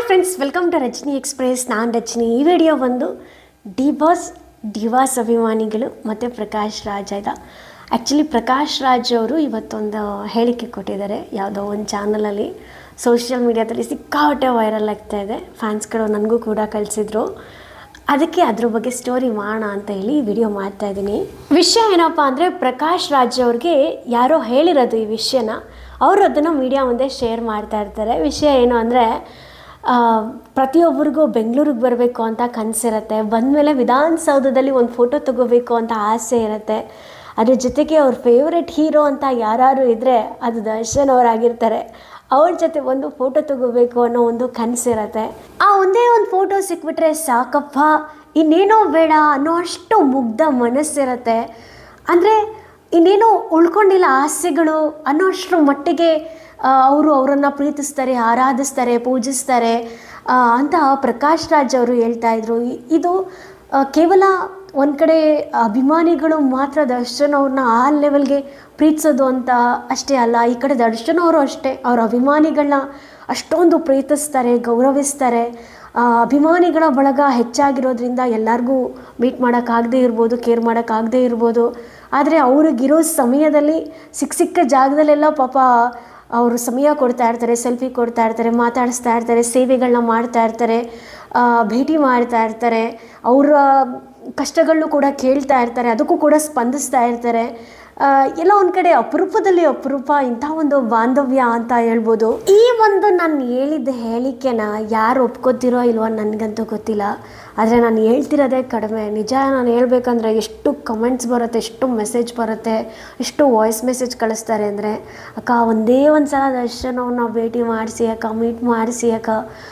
Hi friends, welcome to Rajani express. ನಾನು ರಜನಿ. ಈ video ಬಂದು ಡಿವಾಸ್ ಅಭಿಮಾನಿಗಳು ಮತ್ತು ಪ್ರಕಾಶ್ ರಾಜ್ ಆಯ್ತಾ. ಆ್ಯಕ್ಚುಲಿ ಪ್ರಕಾಶ್ ರಾಜ್ ಅವರು ಇವತ್ತೊಂದು ಹೇಳಿಕೆ ಕೊಟ್ಟಿದ್ದಾರೆ ಯಾವುದೋ ಒಂದು ಚಾನಲಲ್ಲಿ. ಸೋಷಿಯಲ್ ಮೀಡಿಯಾದಲ್ಲಿ ಸಿಕ್ಕಾಪಟ್ಟೆ ವೈರಲ್ ಆಗ್ತಾಯಿದೆ. ಫ್ಯಾನ್ಸ್ಗಳು ನನಗೂ ಕೂಡ ಕಳಿಸಿದ್ರು. ಅದಕ್ಕೆ ಅದ್ರ ಬಗ್ಗೆ ಸ್ಟೋರಿ ಮಾಡೋಣ ಅಂತ ಹೇಳಿ ಈ ವಿಡಿಯೋ ಮಾಡ್ತಾಯಿದ್ದೀನಿ. ವಿಷಯ ಏನಪ್ಪ ಅಂದರೆ, ಪ್ರಕಾಶ್ ರಾಜ್ ಅವ್ರಿಗೆ ಯಾರೋ ಹೇಳಿರೋದು ಈ ವಿಷಯನ. ಅವರು ಅದನ್ನು ಮೀಡಿಯಾ ಮುಂದೆ ಶೇರ್ ಮಾಡ್ತಾ ಇರ್ತಾರೆ. ವಿಷಯ ಏನು ಅಂದರೆ, ಪ್ರತಿಯೊಬ್ಬರಿಗೂ ಬೆಂಗಳೂರಿಗೆ ಬರಬೇಕು ಅಂತ ಕನಸಿರುತ್ತೆ. ಬಂದಮೇಲೆ ವಿಧಾನಸೌಧದಲ್ಲಿ ಒಂದು ಫೋಟೋ ತೊಗೋಬೇಕು ಅಂತ ಆಸೆ ಇರುತ್ತೆ. ಅದ್ರ ಜೊತೆಗೆ ಅವ್ರ ಫೇವ್ರೆಟ್ ಹೀರೋ ಅಂತ ಯಾರು ಇದ್ದರೆ ಅದು ದರ್ಶನ್ ಅವರಾಗಿರ್ತಾರೆ. ಅವ್ರ ಜೊತೆ ಒಂದು ಫೋಟೋ ತೊಗೋಬೇಕು ಅನ್ನೋ ಒಂದು ಕನಸಿರುತ್ತೆ. ಆ ಒಂದೇ ಒಂದು ಫೋಟೋ ಸಿಕ್ಬಿಟ್ರೆ ಸಾಕಪ್ಪ, ಇನ್ನೇನೋ ಬೇಡ ಅನ್ನೋ ಅಷ್ಟು ಮುಗ್ಧ ಮನಸ್ಸಿರುತ್ತೆ. ಅಂದರೆ ಇನ್ನೇನೋ ಉಳ್ಕೊಂಡಿಲ್ಲ ಆಸೆಗಳು ಅನ್ನೋ ಅಷ್ಟರ ಮಟ್ಟಿಗೆ ಅವರನ್ನು ಪ್ರೀತಿಸ್ತಾರೆ, ಆರಾಧಿಸ್ತಾರೆ, ಪೂಜಿಸ್ತಾರೆ ಅಂತ ಪ್ರಕಾಶ್ ರಾಜ್ ಅವರು ಹೇಳ್ತಾಯಿದ್ರು. ಇದು ಕೇವಲ ಒಂದು ಕಡೆ ಅಭಿಮಾನಿಗಳು ಮಾತ್ರ ದರ್ಶನ್ ಅವ್ರನ್ನ ಆ ಲೆವೆಲ್ಗೆ ಪ್ರೀತಿಸೋದು ಅಂತ ಅಷ್ಟೇ ಅಲ್ಲ. ಈ ಕಡೆ ದರ್ಶನ್ ಅವರು ಅಷ್ಟೇ, ಅವ್ರ ಅಭಿಮಾನಿಗಳನ್ನ ಅಷ್ಟೊಂದು ಪ್ರೀತಿಸ್ತಾರೆ, ಗೌರವಿಸ್ತಾರೆ. ಅಭಿಮಾನಿಗಳ ಬಳಗ ಹೆಚ್ಚಾಗಿರೋದ್ರಿಂದ ಎಲ್ಲರಿಗೂ ಮೀಟ್ ಮಾಡೋಕ್ಕಾಗದೇ ಇರ್ಬೋದು, ಕೇರ್ ಮಾಡೋಕ್ಕಾಗದೇ ಇರ್ಬೋದು. ಆದರೆ ಅವ್ರಿಗಿರೋ ಸಮಯದಲ್ಲಿ ಸಿಕ್ಕ ಜಾಗದಲ್ಲೆಲ್ಲ ಪಾಪ ಅವರು ಸಮಯ ಕೊಡ್ತಾ ಇರ್ತಾರೆ, ಸೆಲ್ಫಿ ಕೊಡ್ತಾ ಇರ್ತಾರೆ, ಮಾತಾಡಿಸ್ತಾ ಇರ್ತಾರೆ, ಸೇವೆಗಳನ್ನ ಮಾಡ್ತಾ ಇರ್ತಾರೆ, ಭೇಟಿ ಮಾಡ್ತಾ ಇರ್ತಾರೆ, ಅವರ ಕಷ್ಟಗಳನ್ನೂ ಕೂಡ ಕೇಳ್ತಾ ಇರ್ತಾರೆ, ಅದಕ್ಕೂ ಕೂಡ ಸ್ಪಂದಿಸ್ತಾ ಇರ್ತಾರೆ. ಎಲ್ಲ ಒಂದು ಕಡೆ ಅಪರೂಪದಲ್ಲಿ ಅಪರೂಪ ಇಂಥ ಒಂದು ಬಾಂಧವ್ಯ ಅಂತ ಹೇಳ್ಬೋದು. ಈ ಒಂದು ನಾನು ಹೇಳಿದ್ದ ಹೇಳಿಕೆನ ಯಾರು ಒಪ್ಕೋತಿರೋ ಇಲ್ವೋ ನನಗಂತೂ ಗೊತ್ತಿಲ್ಲ. ಆದರೆ ನಾನು ಹೇಳ್ತಿರೋದೇ ಕಡಿಮೆ. ನಿಜ ನಾನು ಹೇಳ್ಬೇಕಂದ್ರೆ ಎಷ್ಟು ಕಮೆಂಟ್ಸ್ ಬರುತ್ತೆ, ಎಷ್ಟು ಮೆಸೇಜ್ ಬರುತ್ತೆ, ಎಷ್ಟು ವಾಯ್ಸ್ ಮೆಸೇಜ್ ಕಳಿಸ್ತಾರೆ ಅಂದರೆ, ಅಕ್ಕ ಒಂದೇ ಒಂದು ಸಲ ದರ್ಶನ್ ಅವ್ರನ್ನ ಭೇಟಿ ಮಾಡಿಸಿ ಅಕ್ಕ, ಮೀಟ್ ಮಾಡಿಸಿ ಅಕ್ಕ,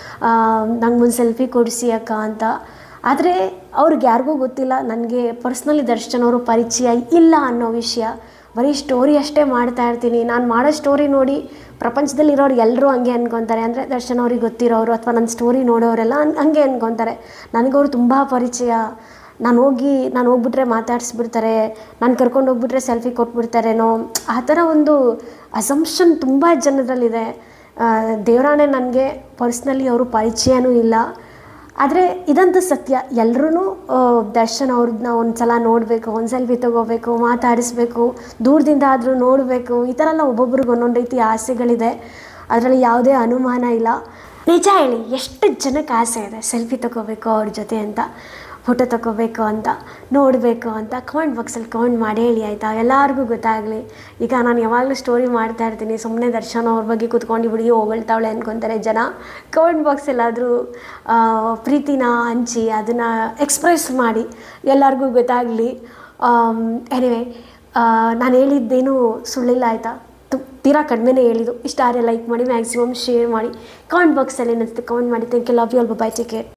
ನಂಗೊಂದು ಸೆಲ್ಫಿ ಕೊಡಿಸಿ ಅಕ್ಕ ಅಂತ. ಆದರೆ ಅವ್ರಿಗೆ ಯಾರಿಗೂ ಗೊತ್ತಿಲ್ಲ ನನಗೆ ಪರ್ಸ್ನಲಿ ದರ್ಶನ್ ಅವರು ಪರಿಚಯ ಇಲ್ಲ ಅನ್ನೋ ವಿಷಯ. ಬರೀ ಸ್ಟೋರಿ ಅಷ್ಟೇ ಮಾಡ್ತಾ ಇರ್ತೀನಿ. ನಾನು ಮಾಡೋ ಸ್ಟೋರಿ ನೋಡಿ ಪ್ರಪಂಚದಲ್ಲಿರೋರು ಎಲ್ಲರೂ ಹಂಗೆ ಅಂದ್ಕೊತಾರೆ. ಅಂದರೆ ದರ್ಶನ್ ಅವ್ರಿಗೆ ಗೊತ್ತಿರೋರು ಅಥವಾ ನನ್ನ ಸ್ಟೋರಿ ನೋಡೋರೆಲ್ಲ ಹಂಗೆ ಅಂದ್ಕೊತಾರೆ. ನನಗವರು ತುಂಬ ಪರಿಚಯ. ನಾನು ಹೋಗ್ಬಿಟ್ರೆ ಮಾತಾಡಿಸ್ಬಿಡ್ತಾರೆ, ನಾನು ಕರ್ಕೊಂಡು ಹೋಗ್ಬಿಟ್ರೆ ಸೆಲ್ಫಿ ಕೊಟ್ಬಿಡ್ತಾರೇನೋ, ಆ ಥರ ಒಂದು ಅಸಂಪ್ಷನ್ ತುಂಬ ಜನರಲ್ಲಿದೆ. ದೇವರಾಣೆ ನನಗೆ ಪರ್ಸ್ನಲಿ ಅವರು ಪರಿಚಯನೂ ಇಲ್ಲ. ಆದರೆ ಇದಂತೂ ಸತ್ಯ. ಎಲ್ಲರೂ ದರ್ಶನ್ ಅವ್ರನ್ನ ಒಂದು ಸಲ ನೋಡಬೇಕು, ಒಂದು ಸೆಲ್ಫಿ ತೊಗೋಬೇಕು, ಮಾತಾಡಿಸ್ಬೇಕು, ದೂರದಿಂದ ಆದರೂ ನೋಡಬೇಕು. ಈ ಥರ ಎಲ್ಲ ಒಬ್ಬೊಬ್ರಿಗೆ ಒಂದೊಂದು ರೀತಿ ಆಸೆಗಳಿದೆ. ಅದರಲ್ಲಿ ಯಾವುದೇ ಅನುಮಾನ ಇಲ್ಲ. ನಿಜ ಹೇಳಿ, ಎಷ್ಟು ಜನಕ್ಕೆ ಆಸೆ ಇದೆ ಸೆಲ್ಫಿ ತೊಗೋಬೇಕು ಅವ್ರ ಜೊತೆ ಅಂತ, ಫೋಟೋ ತೊಗೋಬೇಕು ಅಂತ, ನೋಡಬೇಕು ಅಂತ. ಕಮೆಂಟ್ ಬಾಕ್ಸಲ್ಲಿ ಕಮೆಂಟ್ ಮಾಡಿ ಹೇಳಿ ಆಯಿತಾ, ಎಲ್ಲರಿಗೂ ಗೊತ್ತಾಗಲಿ. ಈಗ ನಾನು ಯಾವಾಗಲೂ ಸ್ಟೋರಿ ಮಾಡ್ತಾ ಇರ್ತೀನಿ, ಸುಮ್ಮನೆ ದರ್ಶನ್ ಅವ್ರ ಬಗ್ಗೆ ಕೂತ್ಕೊಂಡು ಬಿಡಿ ಹೊಗಳ್ತಾವಳೆ ಅಂದ್ಕೊತಾರೆ ಜನ. ಕಮೆಂಟ್ ಬಾಕ್ಸಲ್ಲಾದರೂ ಪ್ರೀತಿನ ಹಂಚಿ ಅದನ್ನು ಎಕ್ಸ್ಪ್ರೆಸ್ ಮಾಡಿ ಎಲ್ಲರಿಗೂ ಗೊತ್ತಾಗಲಿ. ಎನಿವೆ, ನಾನು ಹೇಳಿದ್ದೇನು ಸುಳ್ಳಿಲ್ಲ ಆಯಿತಾ, ತೀರಾ ಕಡಿಮೆನೇ ಹೇಳಿದ್ದು. ಇಷ್ಟ ಆದರೆ ಲೈಕ್ ಮಾಡಿ, ಮ್ಯಾಕ್ಸಿಮಮ್ ಶೇರ್ ಮಾಡಿ, ಕಮೆಂಟ್ ಬಾಕ್ಸಲ್ಲಿ ಏನಿಸುತ್ತೆ ಕಮೆಂಟ್ ಮಾಡಿ. Thank you, love you all, bye, take care.